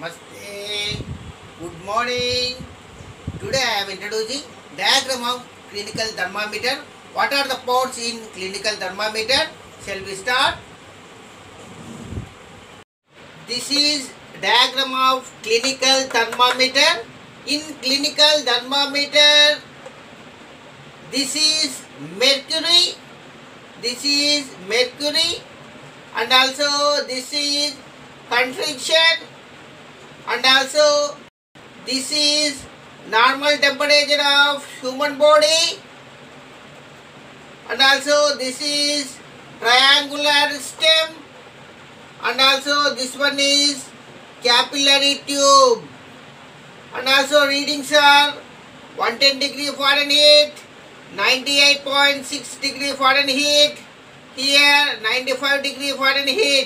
Namaste. Good morning. Today I am introducing diagram of clinical thermometer. What are the parts in clinical thermometer? Shall we start? This is diagram of clinical thermometer. In clinical thermometer, this is mercury. This is mercury, and also this is constriction, and also this is normal temperature of human body, and also this is triangular stem, and also this one is capillary tube, and also readings are 110 degree Fahrenheit, 98.6 degree Fahrenheit, here 95 degree Fahrenheit.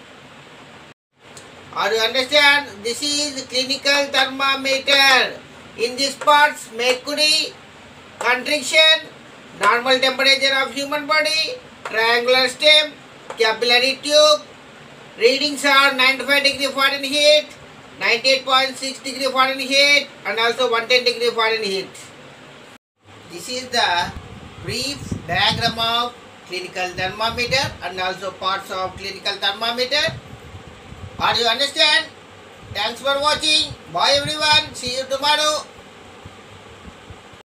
Or you understand, this is clinical thermometer. In these parts, mercury, constriction, normal temperature of human body, triangular stem, capillary tube, readings are 95 degree Fahrenheit, 98.6 degree Fahrenheit, and also 110 degree Fahrenheit. This is the brief diagram of clinical thermometer and also parts of clinical thermometer. Are you understand? Thanks for watching. Bye everyone. See you tomorrow.